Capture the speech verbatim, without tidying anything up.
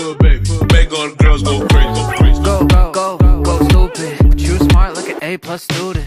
hood, baby. Make all the girls go crazy, go crazy. Go, go, go, go stupid. But you smart like an A plus student.